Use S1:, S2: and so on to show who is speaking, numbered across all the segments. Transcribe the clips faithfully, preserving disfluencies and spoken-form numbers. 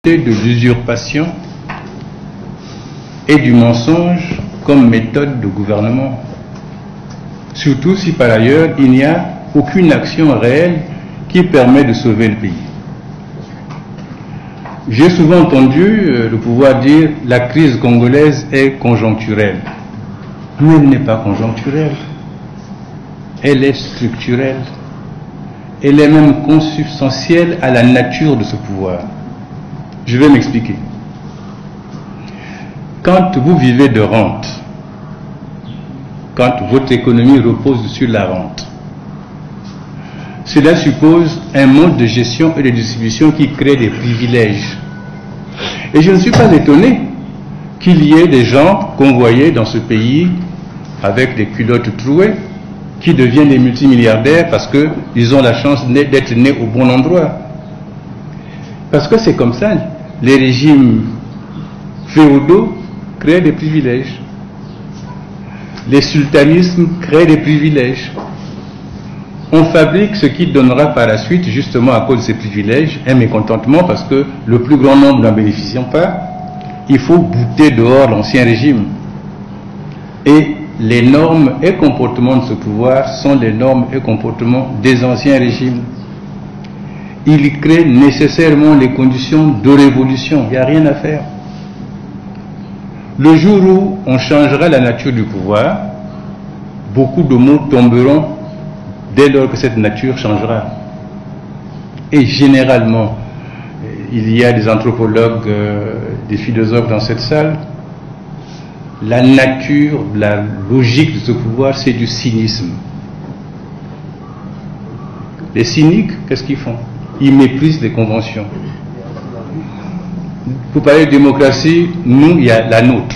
S1: de l'usurpation et du mensonge comme méthode de gouvernement. Surtout si par ailleurs il n'y a aucune action réelle qui permet de sauver le pays. J'ai souvent entendu le pouvoir dire « la crise congolaise est conjoncturelle ». Mais elle n'est pas conjoncturelle. Elle est structurelle. Elle est même consubstantielle à la nature de ce pouvoir. Je vais m'expliquer. Quand vous vivez de rente, quand votre économie repose sur la rente, cela suppose un mode de gestion et de distribution qui crée des privilèges. Et je ne suis pas étonné qu'il y ait des gens convoyés dans ce pays avec des culottes trouées qui deviennent des multimilliardaires parce qu'ils ont la chance d'être nés au bon endroit. Parce que c'est comme ça. Les régimes féodaux créent des privilèges. Les sultanismes créent des privilèges. On fabrique ce qui donnera par la suite, justement à cause de ces privilèges, un mécontentement parce que le plus grand nombre n'en bénéficient pas. Il faut bouter dehors l'ancien régime. Et les normes et comportements de ce pouvoir sont les normes et comportements des anciens régimes. Il crée nécessairement les conditions de révolution. Il n'y a rien à faire. Le jour où on changera la nature du pouvoir, beaucoup de mots tomberont dès lors que cette nature changera. Et généralement, il y a des anthropologues, euh, des philosophes dans cette salle, la nature, la logique de ce pouvoir, c'est du cynisme. Les cyniques, qu'est-ce qu'ils font? Ils méprisent les conventions. Vous parlez de démocratie, nous, il y a la nôtre.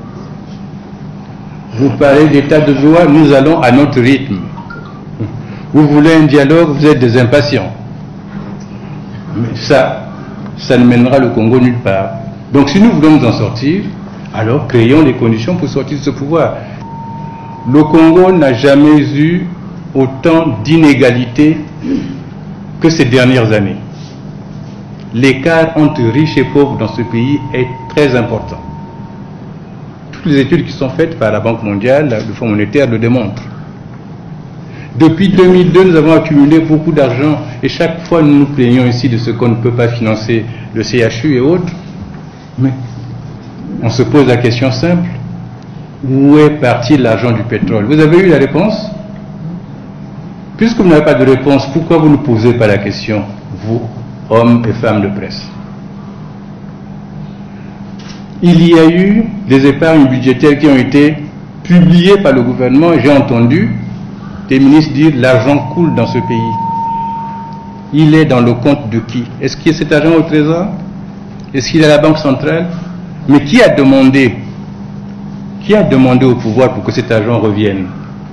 S1: Vous parlez d'état de droit, nous allons à notre rythme. Vous voulez un dialogue, vous êtes des impatients. Mais ça, ça ne mènera le Congo nulle part. Donc si nous voulons nous en sortir, alors créons les conditions pour sortir de ce pouvoir. Le Congo n'a jamais eu autant d'inégalités que ces dernières années. L'écart entre riches et pauvres dans ce pays est très important. Toutes les études qui sont faites par la Banque mondiale, le Fonds monétaire le démontrent. Depuis deux mille deux, nous avons accumulé beaucoup d'argent et chaque fois nous nous plaignons ici de ce qu'on ne peut pas financer, le C H U et autres. Mais on se pose la question simple, où est parti l'argent du pétrole? Vous avez eu la réponse? Puisque vous n'avez pas de réponse, pourquoi vous ne posez pas la question, vous, hommes et femmes de presse? Il y a eu des épargnes budgétaires qui ont été publiées par le gouvernement et j'ai entendu des ministres dire l'argent coule dans ce pays. Il est dans le compte de qui? Est-ce qu'il y a cet argent au trésor? Est-ce qu'il est à la Banque centrale? Mais qui a demandé Qui a demandé au pouvoir pour que cet argent revienne?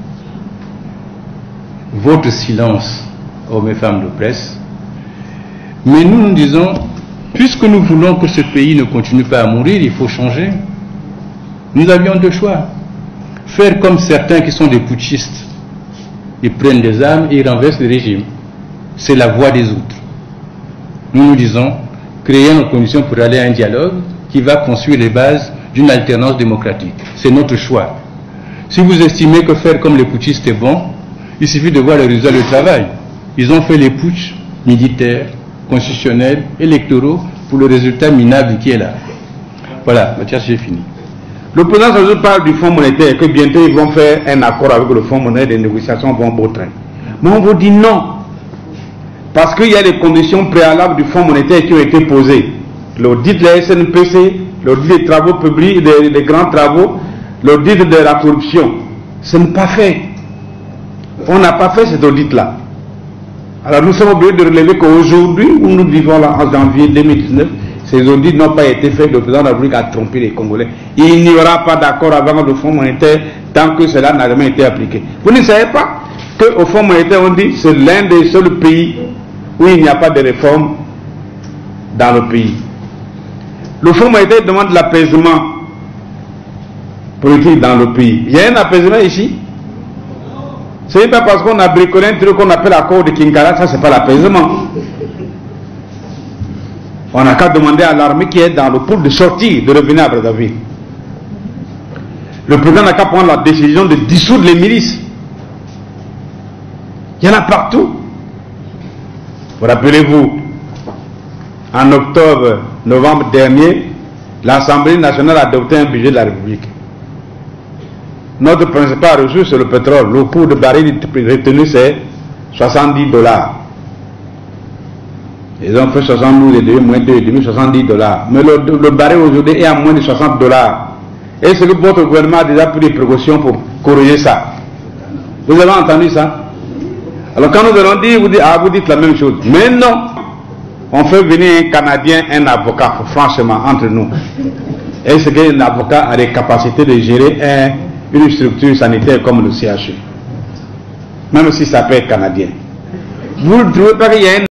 S1: Votre silence, hommes et femmes de presse. Mais nous nous disons, puisque nous voulons que ce pays ne continue pas à mourir, il faut changer. Nous avions deux choix. Faire comme certains qui sont des putschistes. Ils prennent des armes et ils renversent le régime. C'est la voie des autres. Nous nous disons, créer nos conditions pour aller à un dialogue qui va construire les bases d'une alternance démocratique. C'est notre choix. Si vous estimez que faire comme les putschistes est bon, il suffit de voir le résultat du travail. Ils ont fait les putschs militaires, constitutionnels, électoraux pour le résultat minable qui est là. Voilà, Mathias, j'ai fini.
S2: Le président Sassou parle du Fonds monétaire, que bientôt ils vont faire un accord avec le Fonds monétaire, des négociations vont beau train. Mais on vous dit non. Parce qu'il y a des conditions préalables du Fonds monétaire qui ont été posées. L'audit de la S N P C, l'audit des travaux publics, des, des grands travaux, l'audit de la corruption. Ce n'est pas fait. On n'a pas fait cet audit-là. Alors nous sommes obligés de relever qu'aujourd'hui, où nous vivons là en janvier deux mille dix-neuf, ces audits n'ont pas été faits. Le président de la République a trompé les Congolais. Il n'y aura pas d'accord avec le Fonds monétaire tant que cela n'a jamais été appliqué. Vous ne savez pas qu'au Fonds monétaire, on dit que c'est l'un des seuls pays où il n'y a pas de réforme dans le pays. Le Fonds monétaire demande l'apaisement politique dans le pays. Il y a un apaisement ici. Ce n'est pas parce qu'on a bricolé un truc qu'on appelle l'accord de Kinkala, ça c'est pas l'apaisement. On n'a qu'à demander à l'armée qui est dans le pool de sortie de revenir à Brazzaville. Le président n'a qu'à prendre la décision de dissoudre les milices. Il y en a partout. Vous rappelez-vous, en octobre, novembre dernier, l'Assemblée nationale a adopté un budget de la République. Notre principale ressource, c'est le pétrole. Le coût de baril retenu, c'est soixante-dix dollars. Ils ont fait soixante-douze et demi, moins deux et demi, soixante-dix dollars. Mais le, le baril aujourd'hui est à moins de soixante dollars. Est-ce que votre gouvernement a déjà pris des précautions pour corriger ça? Vous avez entendu ça? Alors quand nous allons dire, vous dites, ah, vous dites la même chose. Mais non, on fait venir un Canadien, un avocat, franchement, entre nous. Est-ce qu'un avocat a des capacités de gérer un, une structure sanitaire comme le C H U? Même si ça peut être canadien. Vous ne trouvez pas qu'il y a un